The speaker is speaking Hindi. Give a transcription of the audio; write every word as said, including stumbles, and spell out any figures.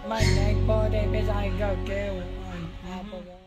My neck body is I go kill on top of it.